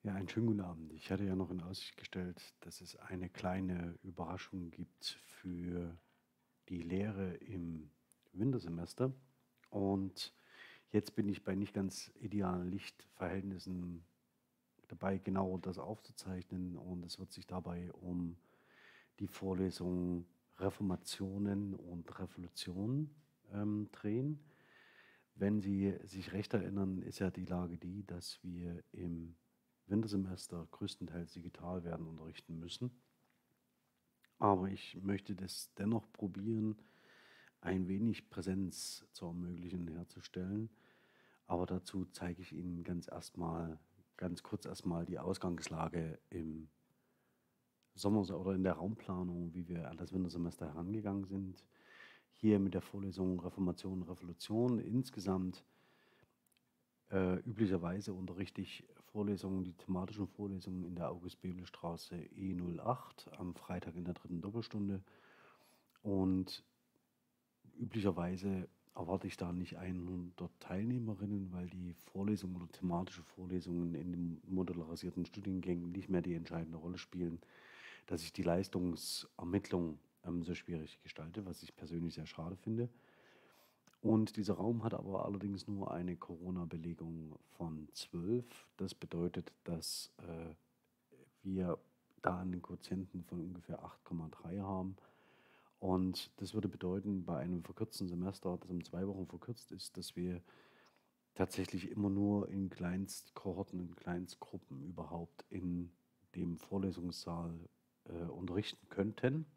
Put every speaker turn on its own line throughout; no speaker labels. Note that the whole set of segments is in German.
Ja, einen schönen guten Abend. Ich hatte ja noch in Aussicht gestellt, dass es eine kleine Überraschung gibt für die Lehre im Wintersemester. Und jetzt bin ich bei nicht ganz idealen Lichtverhältnissen dabei, genau das aufzuzeichnen. Und es wird sich dabei um die Vorlesung Reformationen und Revolutionen drehen. Wenn Sie sich recht erinnern, ist ja die Lage die, dass wir im Wintersemester größtenteils digital werden unterrichten müssen. Aber ich möchte das dennoch probieren, ein wenig Präsenz zu ermöglichen, herzustellen. Aber dazu zeige ich Ihnen ganz kurz erstmal die Ausgangslage im Sommer oder in der Raumplanung, wie wir an das Wintersemester herangegangen sind. Hier mit der Vorlesung Reformation, Revolution insgesamt. Üblicherweise unterrichte ich Vorlesungen, die thematischen Vorlesungen in der August-Bebel-Straße E08 am Freitag in der dritten Doppelstunde. Und üblicherweise erwarte ich da nicht 100 Teilnehmerinnen, weil die Vorlesungen oder thematische Vorlesungen in den modularisierten Studiengängen nicht mehr die entscheidende Rolle spielen, dass ich die Leistungsermittlung so schwierig gestalte, was ich persönlich sehr schade finde. Und dieser Raum hat aber allerdings nur eine Corona-Belegung von 12. Das bedeutet, dass wir da einen Quotienten von ungefähr 8,3 haben. Und das würde bedeuten, bei einem verkürzten Semester, das um 2 Wochen verkürzt ist, dass wir tatsächlich immer nur in Kleinstkohorten, in Kleinstgruppen überhaupt in dem Vorlesungssaal unterrichten könnten.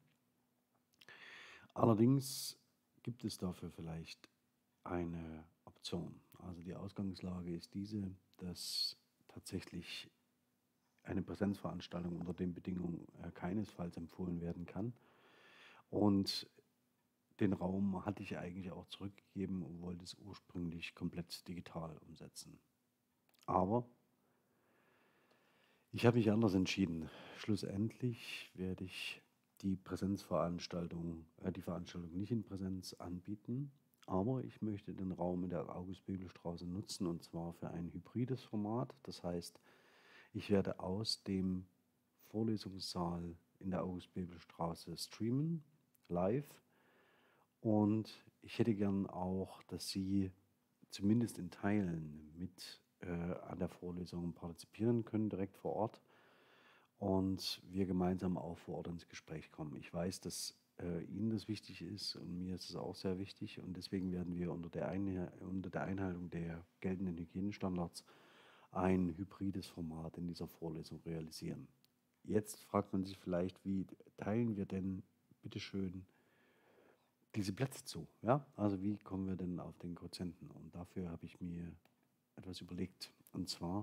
Allerdings gibt es dafür vielleicht eine Option. Also die Ausgangslage ist diese, dass tatsächlich eine Präsenzveranstaltung unter den Bedingungen keinesfalls empfohlen werden kann. Und den Raum hatte ich eigentlich auch zurückgegeben und wollte es ursprünglich komplett digital umsetzen. Aber ich habe mich anders entschieden. Schlussendlich werde ich die Veranstaltung nicht in Präsenz anbieten, aber ich möchte den Raum in der August-Bebel-Straße nutzen und zwar für ein hybrides Format. Das heißt, ich werde aus dem Vorlesungssaal in der August-Bebel-Straße streamen, live. Und ich hätte gern auch, dass Sie zumindest in Teilen mit an der Vorlesung partizipieren können, direkt vor Ort. Und wir gemeinsam auch vor Ort ins Gespräch kommen. Ich weiß, dass Ihnen das wichtig ist und mir ist es auch sehr wichtig. Und deswegen werden wir unter der Einhaltung der geltenden Hygienestandards ein hybrides Format in dieser Vorlesung realisieren. Jetzt fragt man sich vielleicht, wie teilen wir denn bitteschön diese Plätze zu? Ja? Also wie kommen wir denn auf den Quotienten? Und dafür habe ich mir etwas überlegt. Und zwar,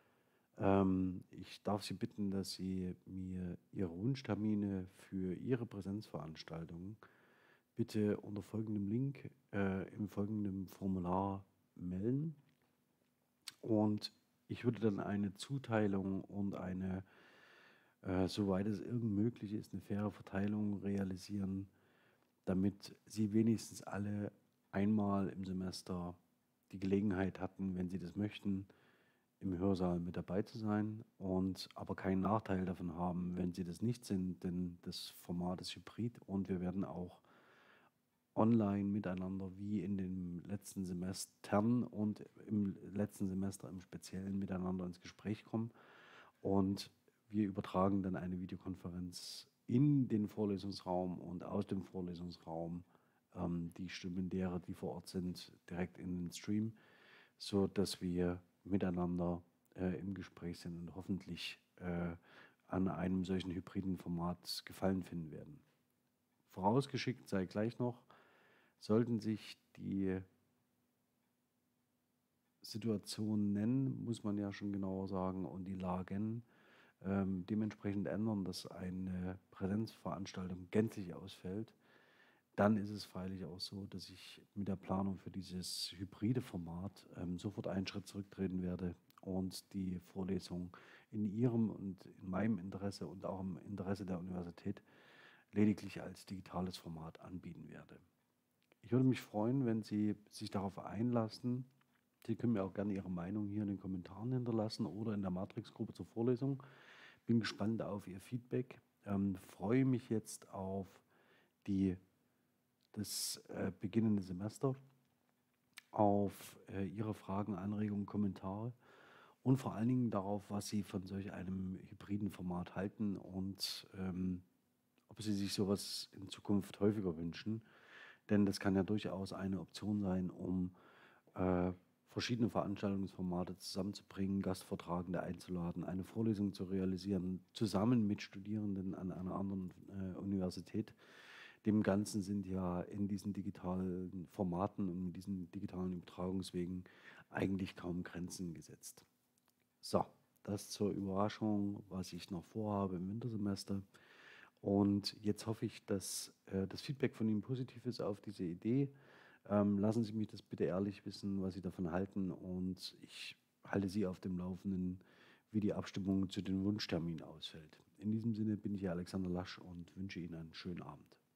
ich darf Sie bitten, dass Sie mir Ihre Wunschtermine für Ihre Präsenzveranstaltungen bitte unter folgendem Link im folgenden Formular melden. Und ich würde dann eine Zuteilung und soweit es irgend möglich ist, eine faire Verteilung realisieren, damit Sie wenigstens alle einmal im Semester die Gelegenheit hatten, wenn Sie das möchten, im Hörsaal mit dabei zu sein und aber keinen Nachteil davon haben, wenn Sie das nicht sind, denn das Format ist hybrid und wir werden auch online miteinander wie in den letzten Semestern und im letzten Semester im Speziellen miteinander ins Gespräch kommen. Und wir übertragen dann eine Videokonferenz in den Vorlesungsraum und aus dem Vorlesungsraum die Stimmen derer, die vor Ort sind, direkt in den Stream, so dass wir miteinander im Gespräch sind und hoffentlich an einem solchen hybriden Format Gefallen finden werden. Vorausgeschickt sei gleich noch, sollten sich die Situationen nennen, muss man ja schon genauer sagen, und die Lagen dementsprechend ändern, dass eine Präsenzveranstaltung gänzlich ausfällt, dann ist es freilich auch so, dass ich mit der Planung für dieses hybride Format sofort einen Schritt zurücktreten werde und die Vorlesung in Ihrem und in meinem Interesse und auch im Interesse der Universität lediglich als digitales Format anbieten werde. Ich würde mich freuen, wenn Sie sich darauf einlassen, Sie können mir auch gerne Ihre Meinung hier in den Kommentaren hinterlassen oder in der Matrix-Gruppe zur Vorlesung. Bin gespannt auf Ihr Feedback. Freue mich jetzt auf die, das beginnende Semester, auf Ihre Fragen, Anregungen, Kommentare und vor allen Dingen darauf, was Sie von solch einem hybriden Format halten und ob Sie sich sowas in Zukunft häufiger wünschen. Denn das kann ja durchaus eine Option sein, um äh, verschiedene Veranstaltungsformate zusammenzubringen, Gastvortragende einzuladen, eine Vorlesung zu realisieren, zusammen mit Studierenden an einer anderen Universität. Dem Ganzen sind ja in diesen digitalen Formaten und mit diesen digitalen Übertragungswegen eigentlich kaum Grenzen gesetzt. So, das zur Überraschung, was ich noch vorhabe im Wintersemester. Und jetzt hoffe ich, dass das Feedback von Ihnen positiv ist auf diese Idee. Lassen Sie mich das bitte ehrlich wissen, was Sie davon halten. Und ich halte Sie auf dem Laufenden, wie die Abstimmung zu den Wunschterminen ausfällt. In diesem Sinne bin ich Ihr Alexander Lasch und wünsche Ihnen einen schönen Abend.